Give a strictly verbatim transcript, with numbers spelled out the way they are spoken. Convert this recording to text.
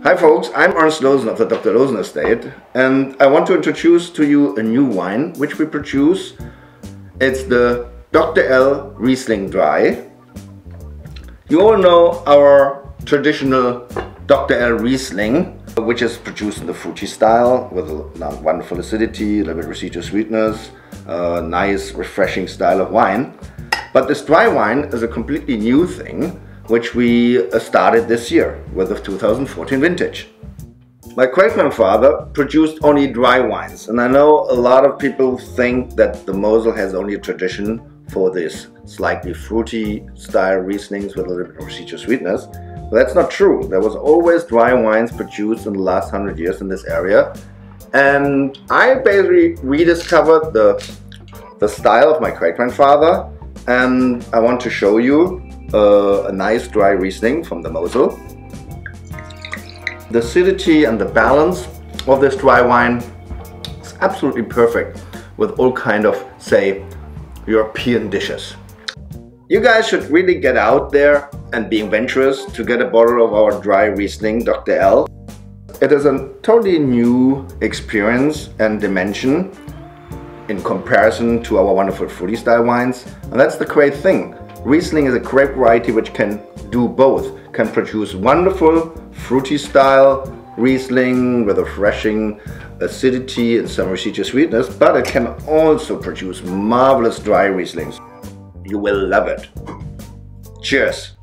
Hi folks, I'm Ernst Loosen of the Doctor Loosen Estate, and I want to introduce to you a new wine which we produce. It's the Doctor L Riesling Dry. You all know our traditional Doctor L Riesling, which is produced in the fruity style with a wonderful acidity, a little bit residual sweetness, a nice refreshing style of wine. But this dry wine is a completely new thing which we started this year with the two thousand fourteen vintage. My great-grandfather produced only dry wines, and I know a lot of people think that the Mosel has only a tradition for this slightly fruity style Rieslings with a little bit of residual sweetness. But that's not true. There was always dry wines produced in the last hundred years in this area, and I basically rediscovered the, the style of my great-grandfather, and I want to show you Uh, a nice dry Riesling from the Mosel. The acidity and the balance of this dry wine is absolutely perfect with all kind of, say, European dishes. You guys should really get out there and be adventurous to get a bottle of our dry Riesling Doctor L. It is a totally new experience and dimension in comparison to our wonderful fruity style wines, and that's the great thing. Riesling is a grape variety which can do both, can produce wonderful fruity style Riesling with a refreshing acidity and some residual sweetness, but it can also produce marvelous dry Rieslings. You will love it. Cheers!